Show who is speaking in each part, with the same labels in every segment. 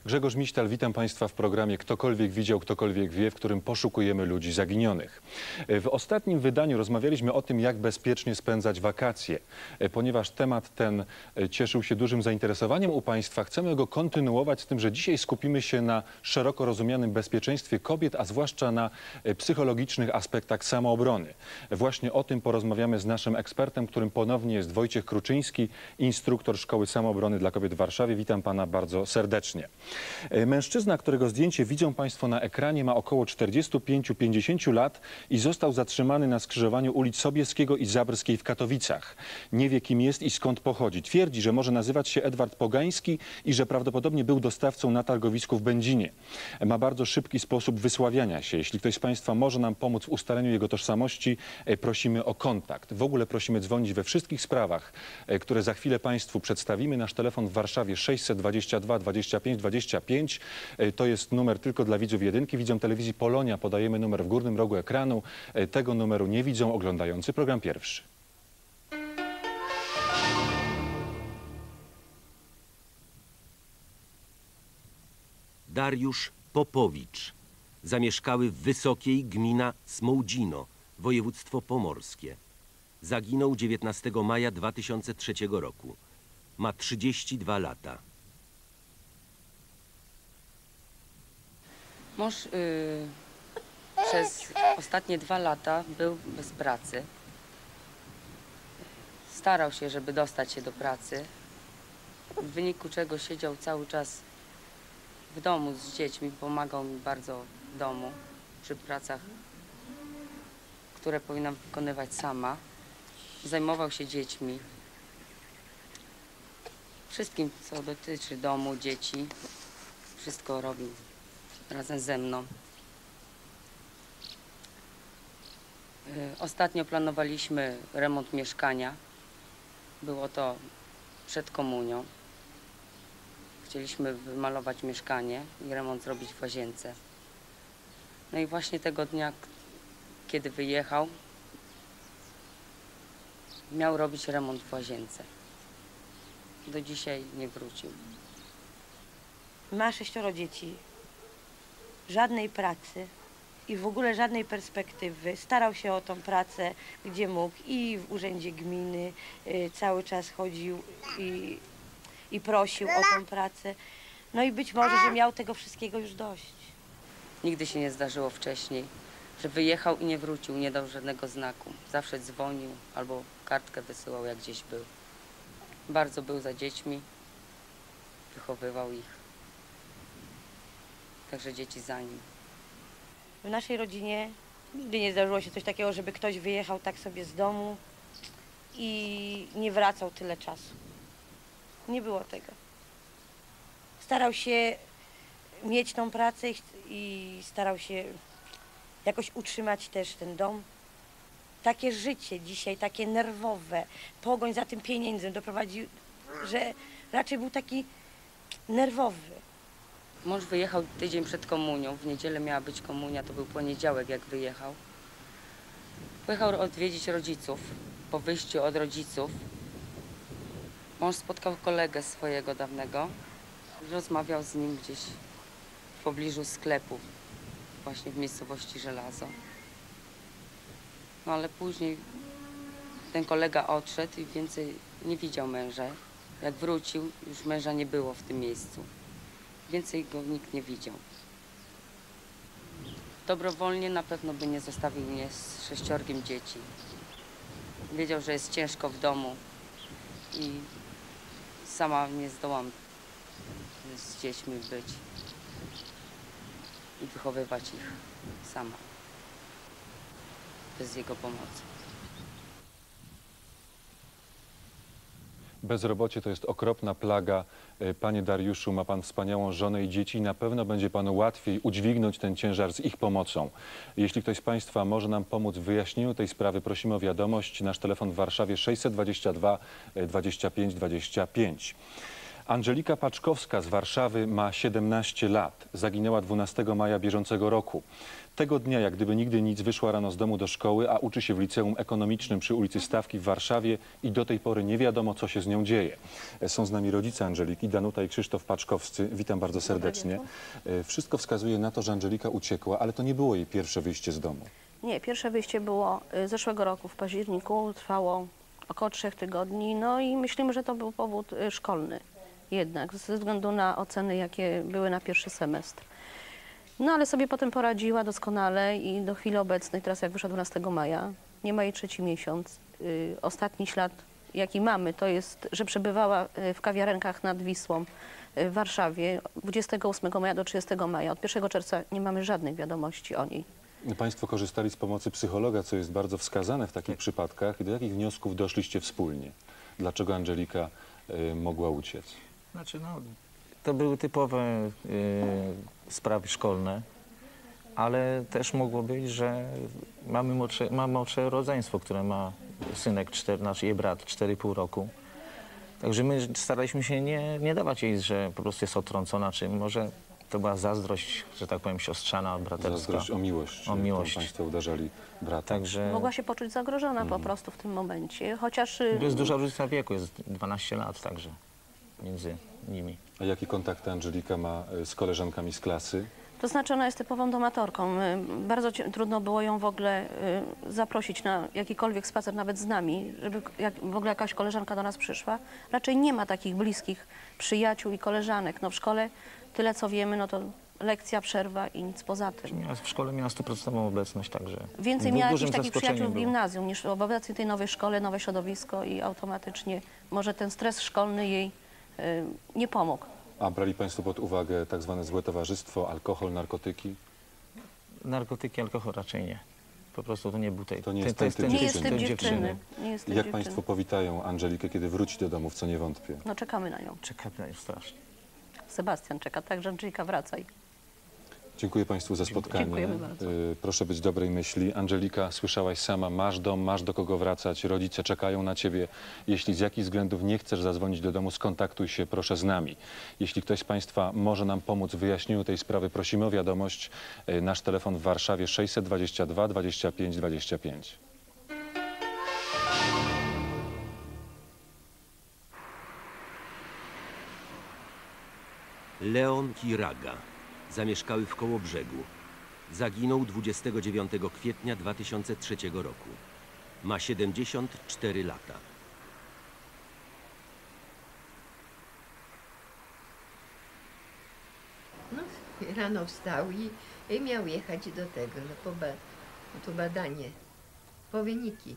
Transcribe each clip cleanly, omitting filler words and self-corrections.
Speaker 1: Grzegorz Miśtal, witam Państwa w programie Ktokolwiek widział, ktokolwiek wie, w którym poszukujemy ludzi zaginionych. W ostatnim wydaniu rozmawialiśmy o tym, jak bezpiecznie spędzać wakacje. Ponieważ temat ten cieszył się dużym zainteresowaniem u Państwa, chcemy go kontynuować z tym, że dzisiaj skupimy się na szeroko rozumianym bezpieczeństwie kobiet, a zwłaszcza na psychologicznych aspektach samoobrony. Właśnie o tym porozmawiamy z naszym ekspertem, którym ponownie jest Wojciech Kruczyński, instruktor Szkoły Samoobrony dla Kobiet w Warszawie. Witam Pana bardzo serdecznie. Mężczyzna, którego zdjęcie widzą Państwo na ekranie, ma około 45-50 lat i został zatrzymany na skrzyżowaniu ulic Sobieskiego i Zabrskiej w Katowicach. Nie wie, kim jest i skąd pochodzi. Twierdzi, że może nazywać się Edward Pogański i że prawdopodobnie był dostawcą na targowisku w Będzinie. Ma bardzo szybki sposób wysławiania się. Jeśli ktoś z Państwa może nam pomóc w ustaleniu jego tożsamości, prosimy o kontakt. W ogóle prosimy dzwonić we wszystkich sprawach, które za chwilę Państwu przedstawimy. Nasz telefon w Warszawie 622 25 25. To jest numer tylko dla widzów jedynki. Widzom telewizji Polonia podajemy numer w górnym rogu ekranu. Tego numeru nie widzą oglądający program pierwszy.
Speaker 2: Dariusz Popowicz. Zamieszkały w Wysokiej, gmina Smołdzino, województwo pomorskie. Zaginął 19 maja 2003 roku. Ma 32 lata.
Speaker 3: Mąż przez ostatnie 2 lata był bez pracy. Starał się, żeby dostać się do pracy, w wyniku czego siedział cały czas w domu z dziećmi, pomagał mi bardzo w domu przy pracach, które powinnam wykonywać sama. Zajmował się dziećmi, wszystkim, co dotyczy domu, dzieci, wszystko robił razem ze mną. Ostatnio planowaliśmy remont mieszkania. Było to przed komunią. Chcieliśmy wymalować mieszkanie i remont zrobić w łazience. No i właśnie tego dnia, kiedy wyjechał, miał robić remont w łazience. Do dzisiaj nie wrócił.
Speaker 4: Ma 6 dzieci, żadnej pracy i w ogóle żadnej perspektywy. Starał się o tą pracę, gdzie mógł, i w urzędzie gminy cały czas chodził i prosił o tą pracę. No i być może, że miał tego wszystkiego już dość.
Speaker 3: Nigdy się nie zdarzyło wcześniej, że wyjechał i nie wrócił, nie dał żadnego znaku. Zawsze dzwonił albo kartkę wysyłał, jak gdzieś był. Bardzo był za dziećmi, wychowywał ich. Także dzieci za nim.
Speaker 4: W naszej rodzinie nigdy nie zdarzyło się coś takiego, żeby ktoś wyjechał tak sobie z domu i nie wracał tyle czasu. Nie było tego. Starał się mieć tą pracę i starał się jakoś utrzymać też ten dom. Takie życie dzisiaj, takie nerwowe, pogoń za tym pieniędzem doprowadził, że raczej był taki nerwowy.
Speaker 3: Mąż wyjechał tydzień przed komunią. W niedzielę miała być komunia, to był poniedziałek, jak wyjechał. Pojechał odwiedzić rodziców. Po wyjściu od rodziców mąż spotkał kolegę swojego dawnego. Rozmawiał z nim gdzieś w pobliżu sklepu, właśnie w miejscowości Żelazo. No ale później ten kolega odszedł i więcej nie widział męża. Jak wrócił, już męża nie było w tym miejscu. Więcej go nikt nie widział. Dobrowolnie na pewno by nie zostawił mnie z 6 dzieci. Wiedział, że jest ciężko w domu i sama nie zdołam z dziećmi być i wychowywać ich sama, bez jego pomocy.
Speaker 1: Bezrobocie to jest okropna plaga. Panie Dariuszu, ma Pan wspaniałą żonę i dzieci i na pewno będzie Panu łatwiej udźwignąć ten ciężar z ich pomocą. Jeśli ktoś z Państwa może nam pomóc w wyjaśnieniu tej sprawy, prosimy o wiadomość. Nasz telefon w Warszawie 622 25 25. Angelika Paczkowska z Warszawy ma 17 lat. Zaginęła 12 maja bieżącego roku. Tego dnia, jak gdyby nigdy nic, wyszła rano z domu do szkoły, a uczy się w liceum ekonomicznym przy ulicy Stawki w Warszawie i do tej pory nie wiadomo, co się z nią dzieje. Są z nami rodzice Angeliki, Danuta i Krzysztof Paczkowscy. Witam bardzo serdecznie. Wszystko wskazuje na to, że Angelika uciekła, ale to nie było jej pierwsze wyjście z domu.
Speaker 5: Nie, pierwsze wyjście było zeszłego roku w październiku, trwało około 3 tygodni, no i myślimy, że to był powód szkolny jednak, ze względu na oceny, jakie były na pierwszy semestr. No ale sobie potem poradziła doskonale i do chwili obecnej, teraz jak wyszła 12 maja, nie ma jej 3. miesiąc. Ostatni ślad, jaki mamy, to jest, że przebywała w kawiarenkach nad Wisłą w Warszawie 28 maja do 30 maja. Od 1 czerwca nie mamy żadnej wiadomości o niej.
Speaker 1: Państwo korzystali z pomocy psychologa, co jest bardzo wskazane w takich przypadkach. Do jakich wniosków doszliście wspólnie? Dlaczego Angelika mogła uciec?
Speaker 6: Znaczy, no, to były typowe sprawy szkolne, ale też mogło być, że mamy młodsze rodzeństwo, które ma synek, jej brat 4,5 roku. Także my staraliśmy się nie dawać jej, że po prostu jest odtrącona, czy może to była zazdrość, że tak powiem, siostrzana, braterska.
Speaker 1: Zazdrość o miłość.
Speaker 6: O miłość.
Speaker 1: Państwo uderzali brata.
Speaker 6: Także
Speaker 5: Mogła się poczuć zagrożona po prostu w tym momencie, chociaż...
Speaker 6: jest duża różnica wieku, jest 12 lat także między nimi.
Speaker 1: A jakie kontakty Angelika ma z koleżankami z klasy?
Speaker 5: To znaczy ona jest typową domatorką. Bardzo trudno było ją w ogóle zaprosić na jakikolwiek spacer, nawet z nami, żeby w ogóle jakaś koleżanka do nas przyszła. Raczej nie ma takich bliskich przyjaciół i koleżanek. No w szkole tyle co wiemy, no to lekcja, przerwa i nic poza tym.
Speaker 6: W szkole miała 100% obecność, także
Speaker 5: Więcej miała
Speaker 6: dużym
Speaker 5: jakichś takich przyjaciół w
Speaker 6: zaskoczeniem było.
Speaker 5: gimnazjum niż w obecnej tej nowej szkole, nowe środowisko i automatycznie może ten stres szkolny jej nie pomógł.
Speaker 1: A brali Państwo pod uwagę tak zwane złe towarzystwo, alkohol, narkotyki?
Speaker 6: Narkotyki, alkohol raczej nie. Po prostu to nie był
Speaker 1: To nie jest ten typ
Speaker 5: Nie jest
Speaker 1: dziewczyny.
Speaker 5: tym dziewczyny. Nie jest tym
Speaker 1: Jak
Speaker 5: dziewczyny.
Speaker 1: Państwo powitają Angelikę, kiedy wróci do domu, w co nie wątpię?
Speaker 5: No czekamy na nią.
Speaker 6: Czekamy na nią strasznie.
Speaker 5: Sebastian czeka, także Angelika wracaj.
Speaker 1: Dziękuję Państwu za spotkanie.
Speaker 5: Dziękujemy bardzo.
Speaker 1: Proszę być dobrej myśli. Angelika, słyszałaś sama, masz dom, masz do kogo wracać, rodzice czekają na Ciebie. Jeśli z jakichś względów nie chcesz zadzwonić do domu, skontaktuj się proszę z nami. Jeśli ktoś z Państwa może nam pomóc w wyjaśnieniu tej sprawy, prosimy o wiadomość. Nasz telefon w Warszawie 622 25 25.
Speaker 2: Leon Kiraga. Zamieszkały w Kołobrzegu. Zaginął 29 kwietnia 2003 roku. Ma 74 lata.
Speaker 7: No, rano wstał i miał jechać do tego, to badanie, po wyniki.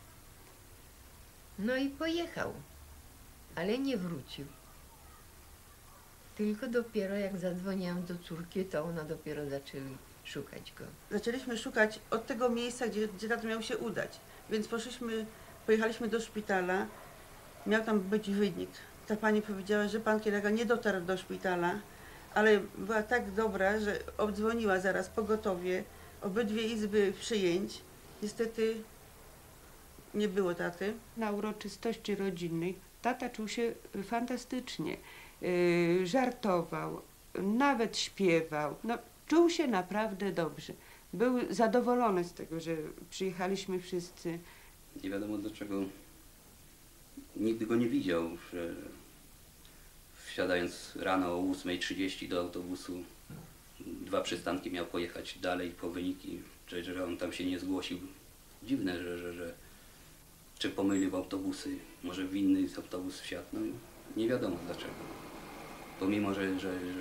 Speaker 7: No i pojechał, ale nie wrócił. Tylko dopiero jak zadzwoniłam do córki, to ona dopiero zaczęli szukać go.
Speaker 8: Zaczęliśmy szukać od tego miejsca, gdzie tato miał się udać. Więc pojechaliśmy do szpitala, miał tam być wynik. Ta pani powiedziała, że pan Kiraga nie dotarł do szpitala, ale była tak dobra, że obdzwoniła zaraz pogotowie, obydwie izby przyjęć. Niestety nie było taty.
Speaker 9: Na uroczystości rodzinnej tata czuł się fantastycznie. Żartował, nawet śpiewał. No, czuł się naprawdę dobrze. Był zadowolony z tego, że przyjechaliśmy wszyscy.
Speaker 10: Nie wiadomo dlaczego nigdy go nie widział, że wsiadając rano o 8:30 do autobusu, 2 przystanki miał pojechać dalej po wyniki, że on tam się nie zgłosił. Dziwne, że czy pomylił autobusy, może w inny autobus wsiadł, no nie wiadomo dlaczego. Pomimo, że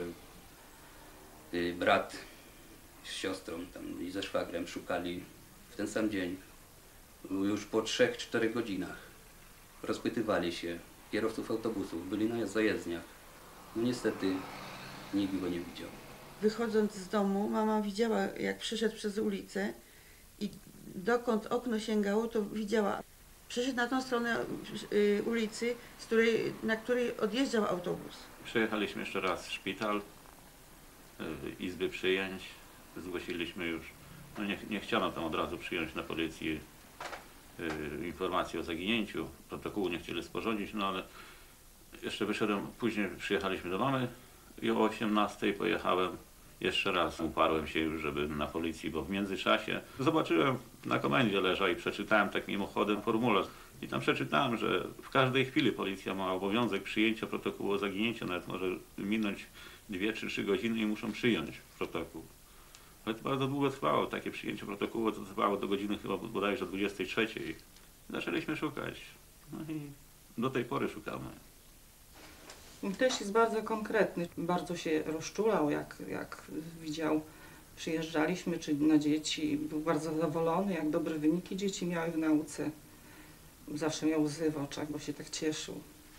Speaker 10: brat z siostrą tam i ze szwagrem szukali w ten sam dzień, już po 3-4 godzinach rozpytywali się kierowców autobusów, byli na zajezdniach. No niestety nikt go nie widział.
Speaker 8: Wychodząc z domu, mama widziała, jak przyszedł przez ulicę i dokąd okno sięgało, to widziała. Przyszedł na tą stronę ulicy, na której odjeżdżał autobus.
Speaker 11: Przejechaliśmy jeszcze raz w szpital, izby przyjęć, zgłosiliśmy już, no nie chciano tam od razu przyjąć na policję informacji o zaginięciu, protokołu nie chcieli sporządzić, no ale jeszcze wyszedłem, później przyjechaliśmy do mamy i o 18 pojechałem jeszcze raz. Uparłem się już, żeby na policji, bo w międzyczasie zobaczyłem, na komendzie leżał i przeczytałem tak mimochodem formularz. I tam przeczytałem, że w każdej chwili policja ma obowiązek przyjęcia protokołu o zaginięciu, nawet może minąć 2 czy 3 godziny i muszą przyjąć protokół. Ale to bardzo długo trwało, takie przyjęcie protokołu to trwało do godziny chyba bodajże 23. Zaczęliśmy szukać. No i do tej pory szukamy.
Speaker 12: Też jest bardzo konkretny, bardzo się rozczulał, jak widział, przyjeżdżaliśmy czy na dzieci, był bardzo zadowolony, jak dobre wyniki dzieci miały w nauce. Zawsze miał łzy w oczach, bo się tak cieszył.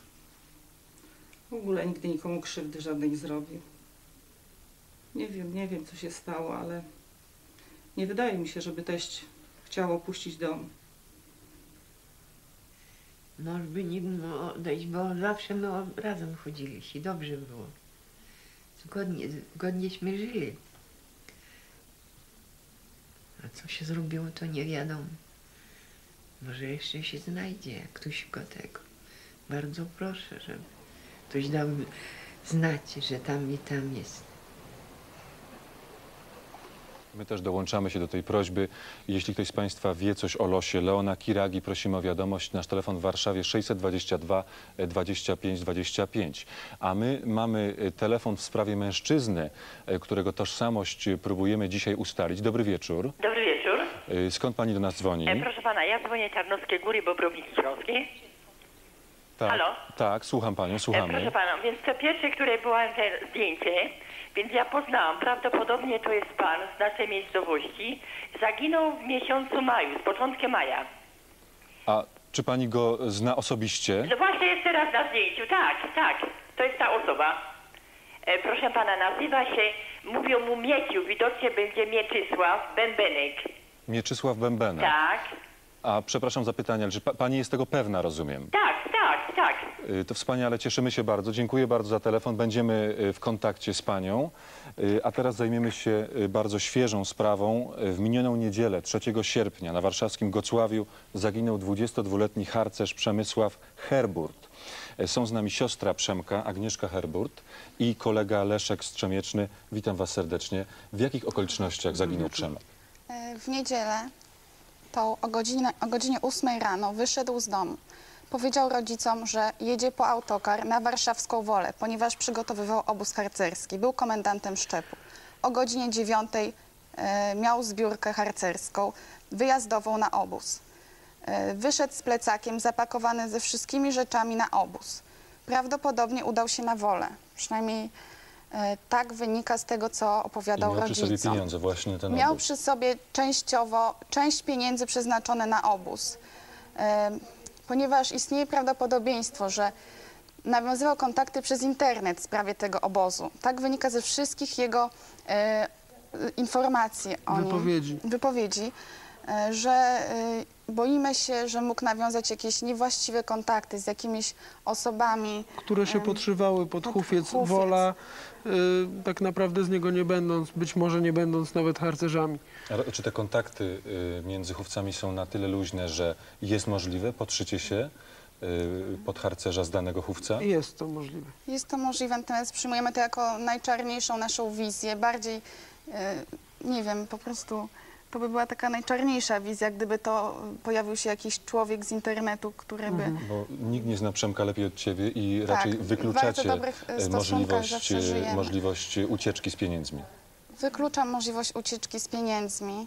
Speaker 12: W ogóle nigdy nikomu krzywdy żadnej nie zrobił. Nie wiem co się stało, ale nie wydaje mi się, żeby teść chciał opuścić dom.
Speaker 7: Może by nie mógł odejść, bo zawsze my razem chodziliśmy, dobrze było. Zgodnieśmy żyli. A co się zrobiło, to nie wiadomo. Może jeszcze się znajdzie ktoś go tego. Bardzo proszę, żeby ktoś dał znać, że tam i tam jest.
Speaker 1: My też dołączamy się do tej prośby. Jeśli ktoś z Państwa wie coś o losie Leona Kiragi, prosimy o wiadomość. Nasz telefon w Warszawie 622 25 25. A my mamy telefon w sprawie mężczyzny, którego tożsamość próbujemy dzisiaj ustalić. Dobry wieczór.
Speaker 13: Dobry wieczór.
Speaker 1: Skąd Pani do nas dzwoni?
Speaker 13: Proszę Pana, ja dzwonię Tarnowskie Góry, Bobrowniki Śląskie.
Speaker 1: Tak,
Speaker 13: Halo?
Speaker 1: tak, słucham Panią, słuchamy.
Speaker 13: Proszę Pana, więc to pierwsze, które było te zdjęcie, więc ja poznałam, prawdopodobnie to jest Pan z naszej miejscowości. Zaginął w miesiącu maju, z początkiem maja.
Speaker 1: A czy Pani go zna osobiście?
Speaker 13: No właśnie jest teraz na zdjęciu, tak, to jest ta osoba. Proszę Pana, nazywa się, mówią mu Mieciu, widocznie będzie Mieczysław Bębenek.
Speaker 1: Mieczysław Bębenek.
Speaker 13: Tak.
Speaker 1: A przepraszam za pytanie, ale czy Pani jest tego pewna, rozumiem?
Speaker 13: Tak.
Speaker 1: To wspaniale, cieszymy się bardzo. Dziękuję bardzo za telefon. Będziemy w kontakcie z Panią. A teraz zajmiemy się bardzo świeżą sprawą. W minioną niedzielę, 3 sierpnia, na warszawskim Gocławiu zaginął 22-letni harcerz Przemysław Herburt. Są z nami siostra Przemka, Agnieszka Herburt, i kolega Leszek Strzemieczny. Witam Was serdecznie. W jakich okolicznościach zaginął Przemek?
Speaker 14: W niedzielę to o godzinie 8 rano wyszedł z domu. Powiedział rodzicom, że jedzie po autokar na warszawską Wolę, ponieważ przygotowywał obóz harcerski. Był komendantem szczepu. O godzinie 9 miał zbiórkę harcerską, wyjazdową na obóz. Wyszedł z plecakiem zapakowany ze wszystkimi rzeczami na obóz. Prawdopodobnie udał się na Wolę. Przynajmniej tak wynika z tego, co opowiadał rodzicom.
Speaker 1: Miał przy sobie pieniądze właśnie na ten
Speaker 14: Miał
Speaker 1: obóz.
Speaker 14: przy sobie część pieniędzy przeznaczone na obóz. Ponieważ istnieje prawdopodobieństwo, że nawiązywał kontakty przez internet w sprawie tego obozu. Tak wynika ze wszystkich jego informacji o nim, wypowiedzi, że boimy się, że mógł nawiązać jakieś niewłaściwe kontakty z jakimiś osobami,
Speaker 15: które się podszywały pod hufiec Wola, tak naprawdę z niego nie będąc, być może nie będąc nawet harcerzami.
Speaker 1: A czy te kontakty między chówcami są na tyle luźne, że jest możliwe podszycie się pod harcerza z danego chówca?
Speaker 15: Jest to możliwe.
Speaker 14: Jest to możliwe, natomiast przyjmujemy to jako najczarniejszą naszą wizję. Bardziej, nie wiem, po prostu to by była taka najczarniejsza wizja, gdyby to pojawił się jakiś człowiek z internetu, który by...
Speaker 1: Bo nikt nie zna Przemka lepiej od Ciebie i raczej wykluczacie możliwość ucieczki z pieniędzmi.
Speaker 14: Wykluczam możliwość ucieczki z pieniędzmi.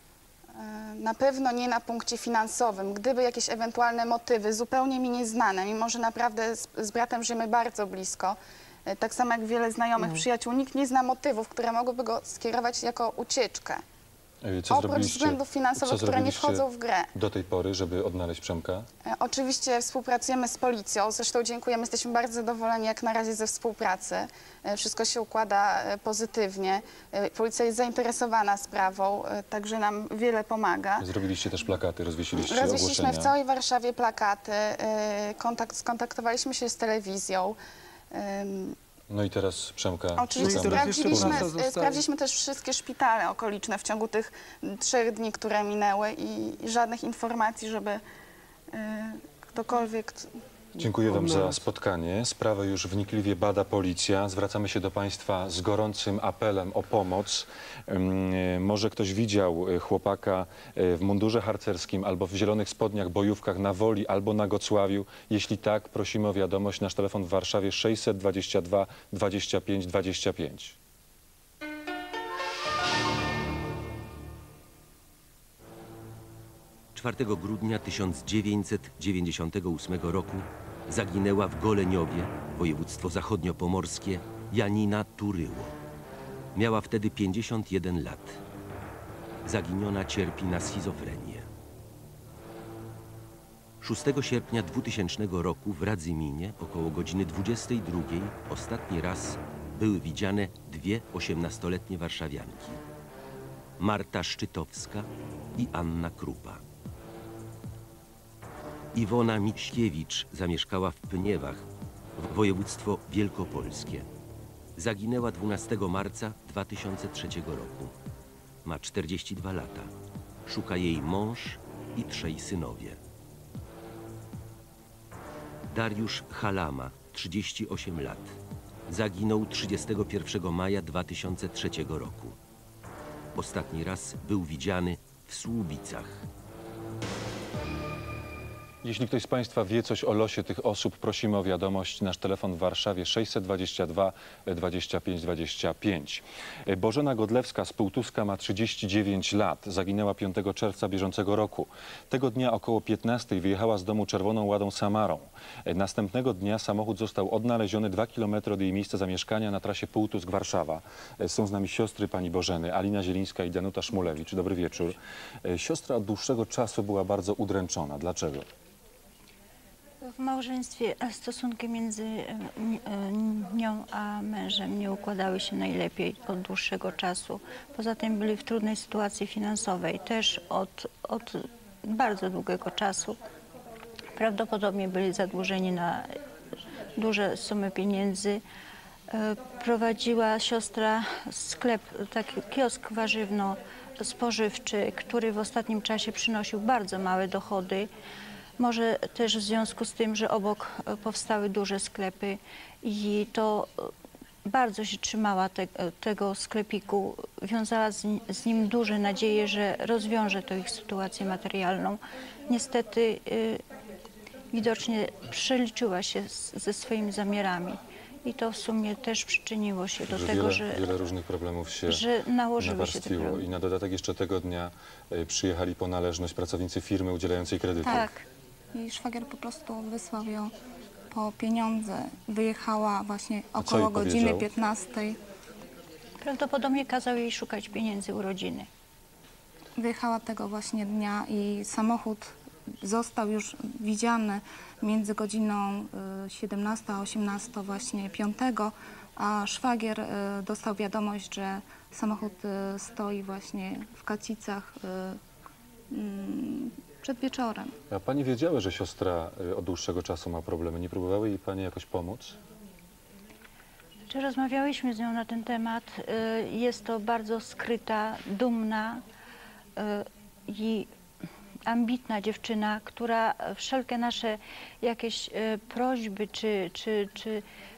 Speaker 14: Na pewno nie na punkcie finansowym. Gdyby jakieś ewentualne motywy, zupełnie mi nieznane, mimo że naprawdę z bratem żyjemy bardzo blisko, tak samo jak wiele znajomych, przyjaciół, nikt nie zna motywów, które mogłyby go skierować jako ucieczkę. Oprócz względów finansowych, które nie wchodzą w grę.
Speaker 1: Do tej pory, żeby odnaleźć Przemka?
Speaker 14: Oczywiście współpracujemy z policją. Zresztą dziękujemy, jesteśmy bardzo zadowoleni jak na razie ze współpracy. Wszystko się układa pozytywnie. Policja jest zainteresowana sprawą, także nam wiele pomaga.
Speaker 1: Zrobiliście też plakaty, rozwiesiliście ogłoszenia?
Speaker 14: Rozwiesiliśmy w całej Warszawie plakaty, skontaktowaliśmy się z telewizją.
Speaker 1: No i teraz Przemka...
Speaker 14: Oczywiście sprawdziliśmy też wszystkie szpitale okoliczne w ciągu tych 3 dni, które minęły i żadnych informacji, żeby ktokolwiek
Speaker 1: Dziękuję Wam za spotkanie. Sprawę już wnikliwie bada policja. Zwracamy się do Państwa z gorącym apelem o pomoc. Może ktoś widział chłopaka w mundurze harcerskim albo w zielonych spodniach, bojówkach na Woli albo na Gocławiu. Jeśli tak, prosimy o wiadomość. Nasz telefon w Warszawie 622 25 25.
Speaker 2: Czwartego grudnia 1998 roku zaginęła w Goleniowie, województwo zachodniopomorskie, Janina Turyło. Miała wtedy 51 lat. Zaginiona cierpi na schizofrenię. 6 sierpnia 2000 roku w Radzyminie około godziny 22 ostatni raz były widziane dwie 18-letnie warszawianki. Marta Szczytowska i Anna Krupa. Iwona Miśkiewicz zamieszkała w Pniewach, województwo wielkopolskie. Zaginęła 12 marca 2003 roku. Ma 42 lata. Szuka jej mąż i 3 synowie. Dariusz Halama, 38 lat. Zaginął 31 maja 2003 roku. Ostatni raz był widziany w Słubicach.
Speaker 1: Jeśli ktoś z Państwa wie coś o losie tych osób, prosimy o wiadomość. Nasz telefon w Warszawie 622 25 25. Bożena Godlewska z Półtuska ma 39 lat. Zaginęła 5 czerwca bieżącego roku. Tego dnia około 15 wyjechała z domu czerwoną Ładą Samarą. Następnego dnia samochód został odnaleziony 2 km od jej miejsca zamieszkania na trasie Półtusk-Warszawa. Są z nami siostry pani Bożeny, Alina Zielińska i Danuta Szmulewicz. Dobry wieczór. Siostra od dłuższego czasu była bardzo udręczona. Dlaczego?
Speaker 16: W małżeństwie stosunki między nią a mężem nie układały się najlepiej od dłuższego czasu. Poza tym byli w trudnej sytuacji finansowej też od bardzo długiego czasu. Prawdopodobnie byli zadłużeni na duże sumy pieniędzy. Prowadziła siostra sklep, taki kiosk warzywno-spożywczy, który w ostatnim czasie przynosił bardzo małe dochody. Może też w związku z tym, że obok powstały duże sklepy i to bardzo się trzymała tego sklepiku, wiązała z nim duże nadzieje, że rozwiąże to ich sytuację materialną. Niestety widocznie przeliczyła się ze swoimi zamiarami i to w sumie też przyczyniło się do tego, że
Speaker 1: wiele różnych problemów się
Speaker 16: nałożyły się te
Speaker 1: nawarstwiło. I na dodatek jeszcze tego dnia przyjechali po należność pracownicy firmy udzielającej kredytu.
Speaker 14: Tak. Jej szwagier po prostu wysłał ją po pieniądze. Wyjechała właśnie około godziny 15.
Speaker 16: Prawdopodobnie kazał jej szukać pieniędzy u rodziny.
Speaker 14: Wyjechała tego właśnie dnia i samochód został już widziany między godziną 17 a 18 właśnie 5, a szwagier dostał wiadomość, że samochód stoi właśnie w Kacicach przed wieczorem.
Speaker 1: A Pani wiedziała, że siostra od dłuższego czasu ma problemy. Nie próbowały jej Pani jakoś pomóc?
Speaker 16: Czy rozmawiałyśmy z nią na ten temat? Jest to bardzo skryta, dumna i ambitna dziewczyna, która wszelkie nasze jakieś prośby czy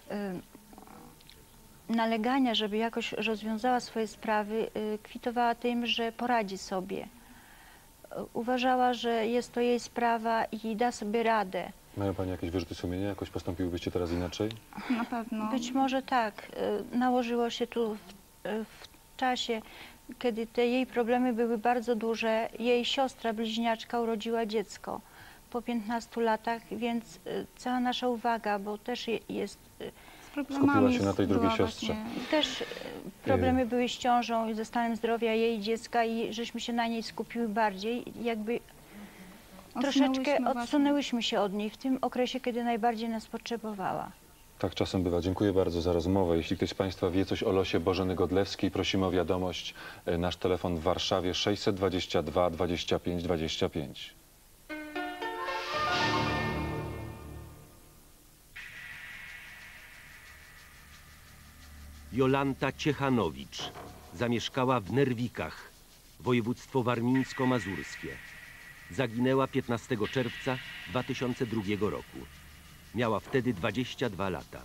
Speaker 16: nalegania, żeby jakoś rozwiązała swoje sprawy, kwitowała tym, że poradzi sobie. Uważała, że jest to jej sprawa i da sobie radę.
Speaker 1: Mają Pani jakieś wyrzuty sumienia? Jakoś postąpiłybyście teraz inaczej?
Speaker 14: Na pewno.
Speaker 16: Być może tak. Nałożyło się tu w czasie, kiedy te jej problemy były bardzo duże. Jej siostra bliźniaczka urodziła dziecko po 15 latach, więc cała nasza uwaga, bo też jest...
Speaker 1: Skupiła się na tej drugiej siostrze.
Speaker 16: Też problemy były z ciążą i ze stanem zdrowia jej dziecka i żeśmy się na niej skupiły bardziej. Jakby troszeczkę odsunęłyśmy się od niej w tym okresie, kiedy najbardziej nas potrzebowała.
Speaker 1: Tak czasem bywa. Dziękuję bardzo za rozmowę. Jeśli ktoś z Państwa wie coś o losie Bożeny Godlewskiej, prosimy o wiadomość. Nasz telefon w Warszawie 622 25 25.
Speaker 2: Jolanta Ciechanowicz zamieszkała w Nerwikach, województwo warmińsko-mazurskie. Zaginęła 15 czerwca 2002 roku. Miała wtedy 22 lata.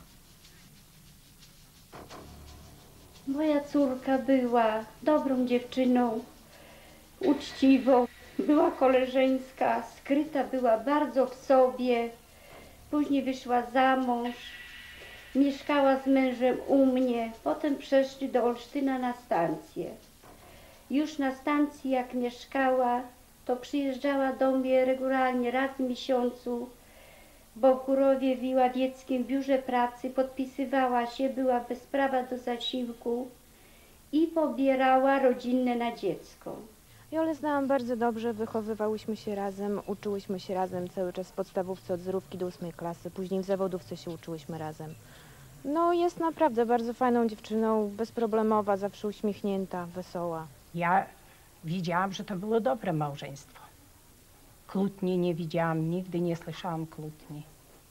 Speaker 17: Moja córka była dobrą dziewczyną, uczciwą, była koleżeńska, skryta była bardzo w sobie. Później wyszła za mąż, mieszkała z mężem u mnie, potem przeszli do Olsztyna na stację. Już na stacji jak mieszkała, to przyjeżdżała do mnie regularnie raz w miesiącu, bo w Górowie w Ławieckim biurze pracy podpisywała się, była bez prawa do zasiłku i pobierała rodzinne na dziecko.
Speaker 18: Jolę znałam bardzo dobrze, wychowywałyśmy się razem, uczyłyśmy się razem cały czas w podstawówce od zerówki do 8 klasy, później w zawodówce się uczyłyśmy razem. No jest naprawdę bardzo fajną dziewczyną, bezproblemowa, zawsze uśmiechnięta, wesoła.
Speaker 19: Ja widziałam, że to było dobre małżeństwo. Kłótni nie widziałam, nigdy nie słyszałam kłótni.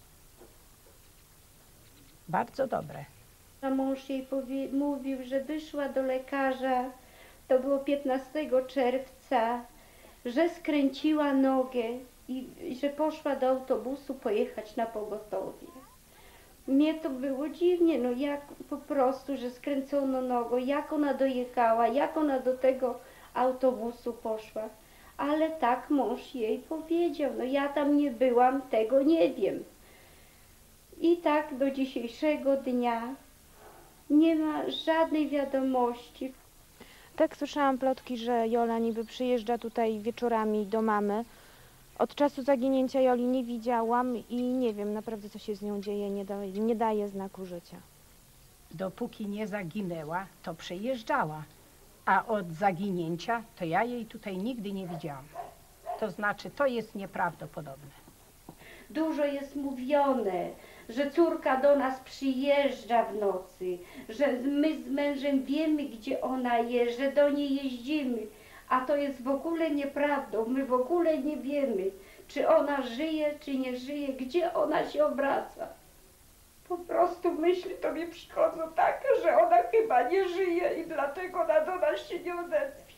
Speaker 19: Bardzo dobre.
Speaker 17: A mąż jej mówił, że wyszła do lekarza, to było 15 czerwca, że skręciła nogę i że poszła do autobusu pojechać na pogotowie. Mnie to było dziwnie, no jak po prostu, że skręcono nogą, jak ona dojechała, jak ona do tego autobusu poszła. Ale tak mąż jej powiedział, no ja tam nie byłam, tego nie wiem. I tak do dzisiejszego dnia nie ma żadnej wiadomości.
Speaker 18: Tak słyszałam plotki, że Jola niby przyjeżdża tutaj wieczorami do mamy. Od czasu zaginięcia Joli nie widziałam i nie wiem naprawdę, co się z nią dzieje, nie daje znaku życia.
Speaker 19: Dopóki nie zaginęła, to przyjeżdżała, a od zaginięcia to ja jej tutaj nigdy nie widziałam. To znaczy, to jest nieprawdopodobne.
Speaker 17: Dużo jest mówione, że córka do nas przyjeżdża w nocy, że my z mężem wiemy, gdzie ona jest, że do niej jeździmy, a to jest w ogóle nieprawdą. My w ogóle nie wiemy, czy ona żyje, czy nie żyje, gdzie ona się obraca. Po prostu myśli to mi przychodzą takie, że ona chyba nie żyje i dlatego ona do nas się nie odezwie.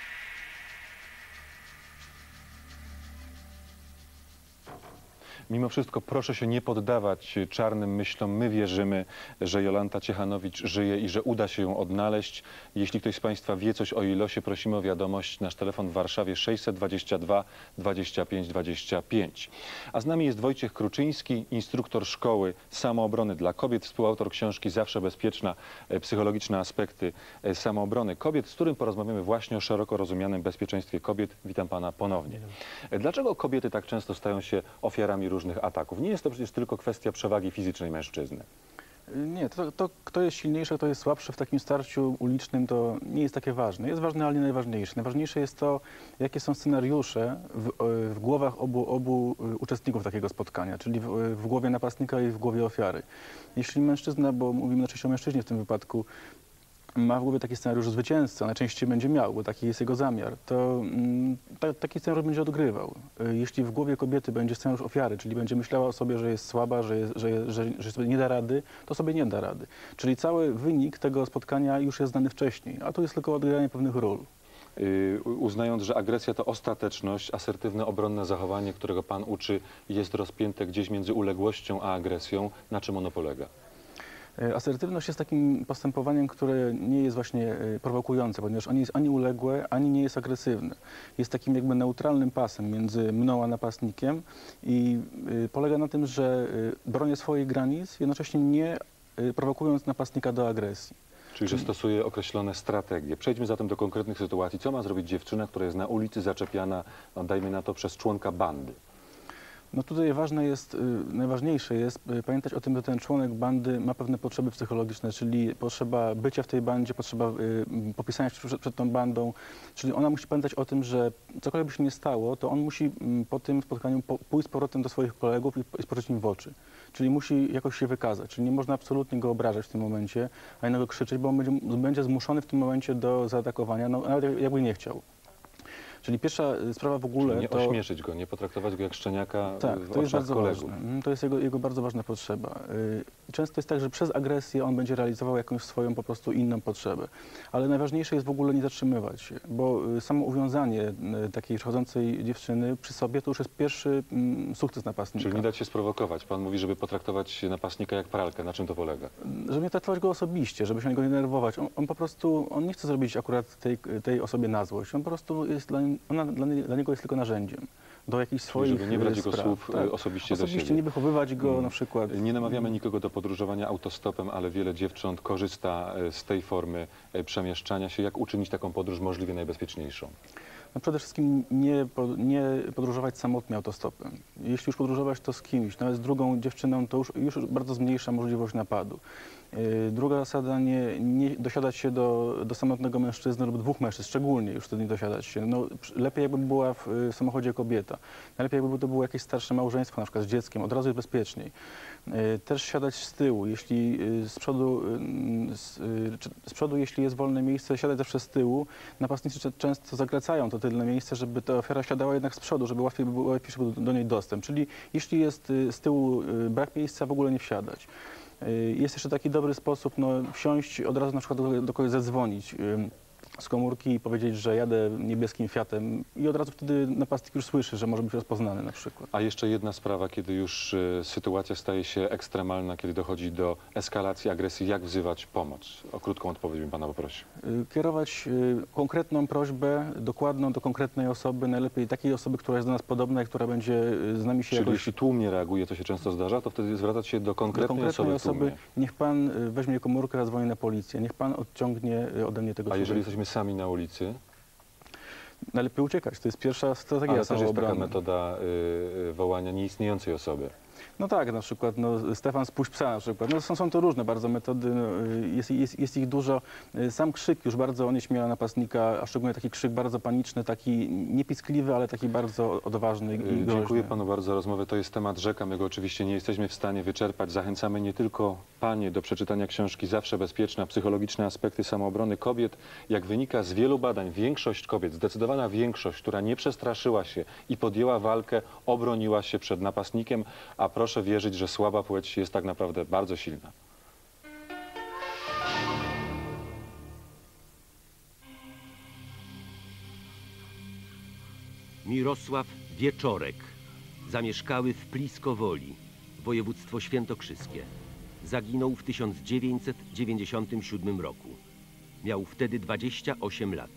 Speaker 1: Mimo wszystko proszę się nie poddawać czarnym myślom. My wierzymy, że Jolanta Ciechanowicz żyje i że uda się ją odnaleźć. Jeśli ktoś z Państwa wie coś o jej losie, prosimy o wiadomość. Nasz telefon w Warszawie 622 25 25. A z nami jest Wojciech Kruczyński, instruktor szkoły samoobrony dla kobiet, współautor książki Zawsze bezpieczna, psychologiczne aspekty samoobrony kobiet, z którym porozmawiamy właśnie o szeroko rozumianym bezpieczeństwie kobiet. Witam Pana ponownie. Dlaczego kobiety tak często stają się ofiarami różnych ataków? Nie jest to przecież tylko kwestia przewagi fizycznej mężczyzny.
Speaker 20: Nie, to kto jest silniejszy, kto jest słabszy w takim starciu ulicznym, to nie jest takie ważne. Jest ważne, ale nie najważniejsze. Najważniejsze jest to, jakie są scenariusze w głowach obu uczestników takiego spotkania, czyli w głowie napastnika i w głowie ofiary. Jeśli mężczyzna, bo mówimy oczywiście o mężczyźnie w tym wypadku, ma w głowie taki scenariusz zwycięzca, najczęściej będzie miał, bo taki jest jego zamiar, to taki scenariusz będzie odgrywał. Jeśli w głowie kobiety będzie scenariusz ofiary, czyli będzie myślała o sobie, że jest słaba, że sobie nie da rady, to sobie nie da rady. Czyli cały wynik tego spotkania już jest znany wcześniej, a tu jest tylko odgranie pewnych ról.
Speaker 1: Uznając, że agresja to ostateczność, asertywne, obronne zachowanie, którego Pan uczy, jest rozpięte gdzieś między uległością a agresją, na czym ono polega?
Speaker 20: Asertywność jest takim postępowaniem, które nie jest właśnie prowokujące, ponieważ ani jest ani uległe, ani nie jest agresywne. Jest takim jakby neutralnym pasem między mną a napastnikiem i polega na tym, że bronię swoich granic, jednocześnie nie prowokując napastnika do agresji.
Speaker 1: Czyli, że stosuje określone strategie. Przejdźmy zatem do konkretnych sytuacji. Co ma zrobić dziewczyna, która jest na ulicy zaczepiana, no dajmy na to, przez członka bandy?
Speaker 20: No tutaj najważniejsze jest pamiętać o tym, że ten członek bandy ma pewne potrzeby psychologiczne, czyli potrzeba bycia w tej bandzie, potrzeba popisania się przed tą bandą, czyli ona musi pamiętać o tym, że cokolwiek by się nie stało, to on musi po tym spotkaniu pójść z powrotem do swoich kolegów i spojrzeć im w oczy. Czyli musi jakoś się wykazać, czyli nie można absolutnie go obrażać w tym momencie, a innego krzyczeć, bo on będzie zmuszony w tym momencie do zaatakowania, no, nawet jakby nie chciał. Czyli pierwsza sprawa w ogóle
Speaker 1: nie ośmieszyć go, nie potraktować go jak szczeniaka
Speaker 20: tak,
Speaker 1: w
Speaker 20: to jest
Speaker 1: oczach
Speaker 20: bardzo
Speaker 1: kolegów.
Speaker 20: ważne. To jest jego bardzo ważna potrzeba. Często jest tak, że przez agresję on będzie realizował jakąś swoją po prostu inną potrzebę. Ale najważniejsze jest w ogóle nie zatrzymywać się, bo samo uwiązanie takiej przechodzącej dziewczyny przy sobie to już jest pierwszy sukces napastnika.
Speaker 1: Czyli nie dać się sprowokować. Pan mówi, żeby potraktować napastnika jak pralkę. Na czym to polega?
Speaker 20: Żeby nie traktować go osobiście, żeby się go nie denerwować. On po prostu, on nie chce zrobić akurat tej osobie na złość. On po prostu jest dla niego jest tylko narzędziem do jakichś swoich
Speaker 1: żeby nie brać jego
Speaker 20: spraw.
Speaker 1: słów osobiście do siebie.
Speaker 20: nie wychowywać go na przykład.
Speaker 1: Nie namawiamy nikogo do podróżowania autostopem, ale wiele dziewcząt korzysta z tej formy przemieszczania się. Jak uczynić taką podróż możliwie najbezpieczniejszą?
Speaker 20: No przede wszystkim nie podróżować samotnie autostopem. Jeśli już podróżować, to z kimś, nawet z drugą dziewczyną, to już bardzo zmniejsza możliwość napadu. Druga zasada, nie dosiadać się do samotnego mężczyzny lub dwóch mężczyzn, szczególnie już wtedy nie dosiadać się. No, lepiej jakby była w samochodzie kobieta. Najlepiej jakby to było jakieś starsze małżeństwo, na przykład z dzieckiem, od razu jest bezpieczniej. Też siadać z tyłu, jeśli z przodu, jeśli jest wolne miejsce, siadać zawsze z tyłu. Napastnicy często zagracają to tylne miejsce, żeby ta ofiara siadała jednak z przodu, żeby łatwiej był do niej dostęp. Czyli jeśli jest z tyłu brak miejsca, w ogóle nie wsiadać. Jest jeszcze taki dobry sposób, wsiąść, od razu na przykład do kogoś zadzwonić z komórki i powiedzieć, że jadę niebieskim Fiatem i od razu wtedy napastnik już słyszy, że może być rozpoznany na przykład.
Speaker 1: A jeszcze jedna sprawa, kiedy już sytuacja staje się ekstremalna, kiedy dochodzi do eskalacji agresji, jak wzywać pomoc? O krótką odpowiedź bym pana poprosił.
Speaker 20: Kierować konkretną prośbę, dokładną do konkretnej osoby, najlepiej takiej osoby, która jest do nas podobna i która będzie z nami się
Speaker 1: Czyli
Speaker 20: jakoś...
Speaker 1: jeśli tłum nie reaguje, to się często zdarza, to wtedy zwracać się do konkretnej osoby w tłumie.
Speaker 20: Niech pan weźmie komórkę, zadzwoni na policję, niech pan odciągnie ode mnie tego człowieka.
Speaker 1: A jeżeli jesteśmy sami na ulicy?
Speaker 20: Najlepiej uciekać, to jest pierwsza strategia
Speaker 1: Ale też jest taka
Speaker 20: samoobrony.
Speaker 1: metoda wołania nieistniejącej osoby.
Speaker 20: No tak, na przykład Stefan, spuść psa na przykład. Są to różne bardzo metody, jest ich dużo. Sam krzyk już bardzo onieśmiela napastnika, a szczególnie taki krzyk bardzo paniczny, taki niepiskliwy, ale taki bardzo odważny i groźny.
Speaker 1: Dziękuję panu bardzo za rozmowę. To jest temat rzeka, my go oczywiście nie jesteśmy w stanie wyczerpać. Zachęcamy nie tylko panie do przeczytania książki Zawsze bezpieczna, psychologiczne aspekty samoobrony kobiet. Jak wynika z wielu badań, większość kobiet, zdecydowana większość, która nie przestraszyła się i podjęła walkę, obroniła się przed napastnikiem, a proszę wierzyć, że słaba płeć jest tak naprawdę bardzo silna.
Speaker 2: Mirosław Wieczorek, zamieszkały w Pliskowoli, województwo świętokrzyskie. Zaginął w 1997 roku. Miał wtedy 28 lat.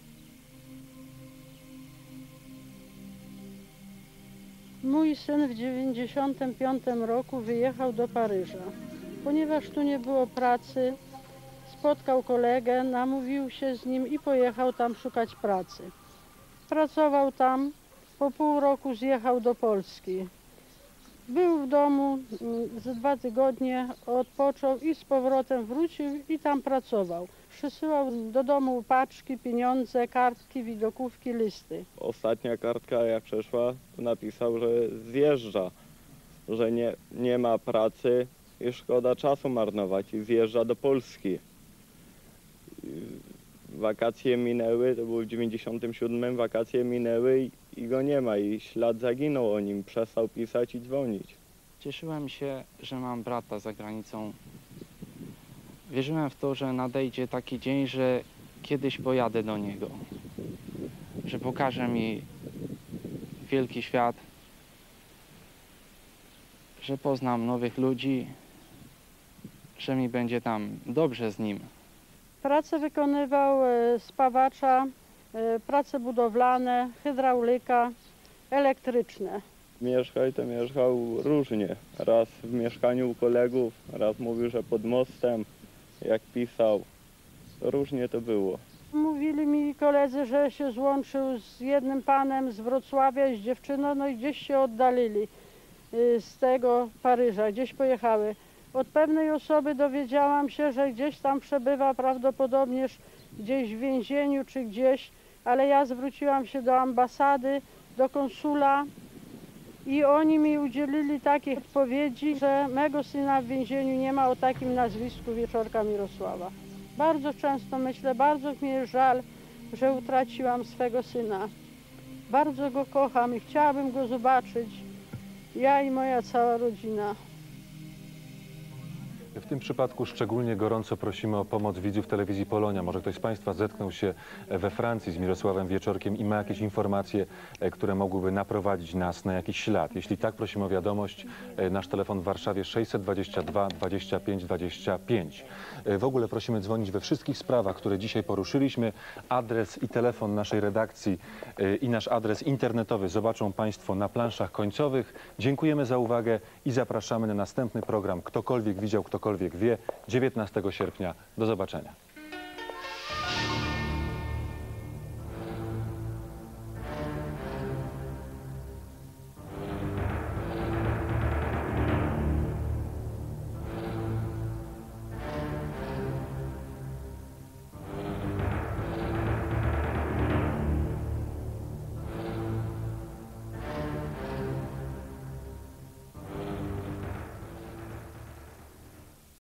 Speaker 21: Mój syn w 1995 roku wyjechał do Paryża. Ponieważ tu nie było pracy, spotkał kolegę, namówił się z nim i pojechał tam szukać pracy. Pracował tam, po pół roku zjechał do Polski. Był w domu z 2 tygodnie, odpoczął i z powrotem wrócił i tam pracował. Przysyłał do domu paczki, pieniądze, kartki, widokówki, listy.
Speaker 22: Ostatnia kartka jak przeszła, to napisał, że zjeżdża, że nie ma pracy i szkoda czasu marnować i zjeżdża do Polski. Wakacje minęły, to było w 97, wakacje minęły i go nie ma i ślad zaginął o nim, przestał pisać i dzwonić.
Speaker 23: Cieszyłem się, że mam brata za granicą. Wierzyłem w to, że nadejdzie taki dzień, że kiedyś pojadę do niego. Że pokaże mi wielki świat, że poznam nowych ludzi, że mi będzie tam dobrze z nim.
Speaker 21: Pracę wykonywał spawacza, prace budowlane, hydraulika, elektryczne.
Speaker 22: Mieszkał to mieszkał różnie. Raz w mieszkaniu u kolegów, raz mówił, że pod mostem, jak pisał. Różnie to było.
Speaker 21: Mówili mi koledzy, że się złączył z jednym panem z Wrocławia, z dziewczyną, no i gdzieś się oddalili z tego Paryża, gdzieś pojechały. Od pewnej osoby dowiedziałam się, że gdzieś tam przebywa, prawdopodobnie gdzieś w więzieniu czy gdzieś, ale ja zwróciłam się do ambasady, do konsula i oni mi udzielili takiej odpowiedzi, że mego syna w więzieniu nie ma o takim nazwisku Wieczorka Mirosława. Bardzo często myślę, bardzo mi jest żal, że utraciłam swego syna. Bardzo go kocham i chciałabym go zobaczyć. Ja i moja cała rodzina.
Speaker 1: W tym przypadku szczególnie gorąco prosimy o pomoc widzów telewizji Polonia. Może ktoś z Państwa zetknął się we Francji z Mirosławem Wieczorkiem i ma jakieś informacje, które mogłyby naprowadzić nas na jakiś ślad. Jeśli tak, prosimy o wiadomość. Nasz telefon w Warszawie 622 25 25. W ogóle prosimy dzwonić we wszystkich sprawach, które dzisiaj poruszyliśmy. Adres i telefon naszej redakcji i nasz adres internetowy zobaczą Państwo na planszach końcowych. Dziękujemy za uwagę i zapraszamy na następny program Ktokolwiek widział, ktokolwiek wie, 19 sierpnia. Do zobaczenia.